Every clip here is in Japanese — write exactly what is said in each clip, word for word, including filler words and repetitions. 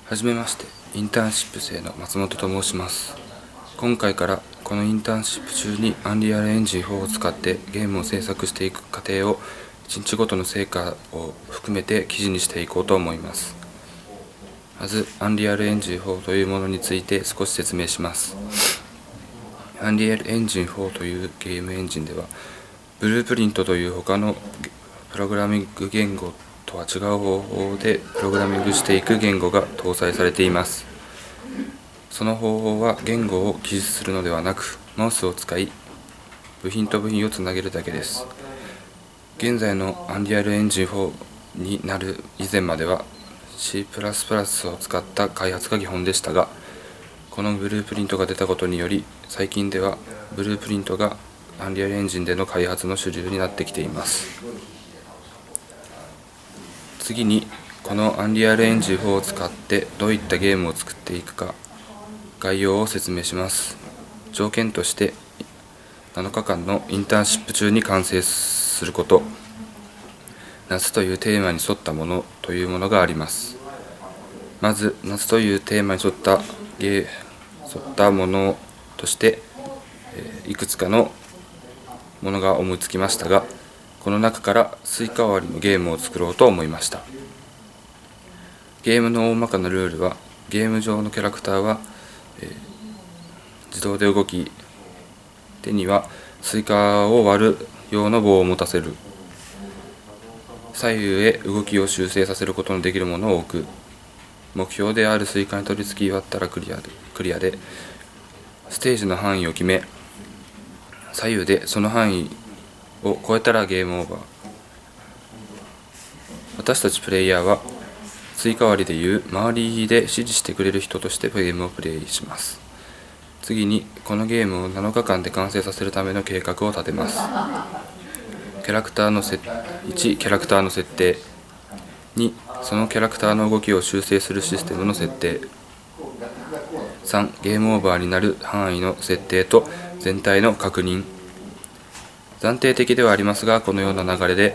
はじめまして、インターンシップ生の松本と申します。今回からこのインターンシップ中にアンリアルエンジンフォーを使ってゲームを制作していく過程をいちにちごとの成果を含めて記事にしていこうと思います。まず、アンリアルエンジンフォーというものについて少し説明します。アンリアルエンジンフォーというゲームエンジンでは、ブループリントという他のプログラミング言語とは違う方法でプログラミングしていく言語が搭載されています。その方法は言語を記述するのではなく、マウスを使い部品と部品をつなげるだけです。現在のアンリアルエンジンフォーになる以前までは シープラスプラス を使った開発が基本でしたが、このブループリントが出たことにより、最近ではブループリントがアンリアルエンジンでの開発の主流になってきています。次に、このアンリアルエンジンフォーを使ってどういったゲームを作っていくか概要を説明します。条件としてなのかかんのインターンシップ中に完成すること、夏というテーマに沿ったものというものがあります。まず、夏というテーマに沿ったゲー沿ったものとしていくつかのものが思いつきましたが、この中からスイカ割りのゲームを作ろうと思いました。ゲームの大まかなルールは、ゲーム上のキャラクターは、えー、自動で動き、手にはスイカを割る用の棒を持たせる、左右へ動きを修正させることのできるものを置く、目標であるスイカに取り付き割ったらクリアで、クリアでステージの範囲を決め、左右でその範囲を超えたらゲームオーバー。私たちプレイヤーはスイカ割りでいう周りで指示してくれる人としてゲームをプレイします。次に、このゲームをなのかかんで完成させるための計画を立てます。キャラクターのせいちキャラクターの設定、にそのキャラクターの動きを修正するシステムの設定、さんゲームオーバーになる範囲の設定と全体の確認。暫定的ではありますが、このような流れで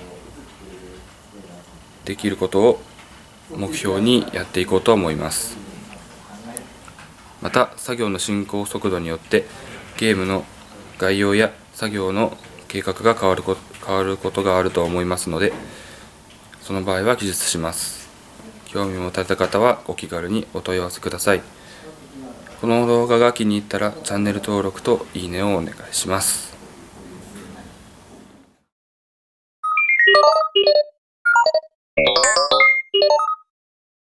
できることを目標にやっていこうと思います。また、作業の進行速度によってゲームの概要や作業の計画が変わるこ、変わることがあると思いますので、その場合は記述します。興味を持たれた方はお気軽にお問い合わせください。この動画が気に入ったらチャンネル登録といいねをお願いします。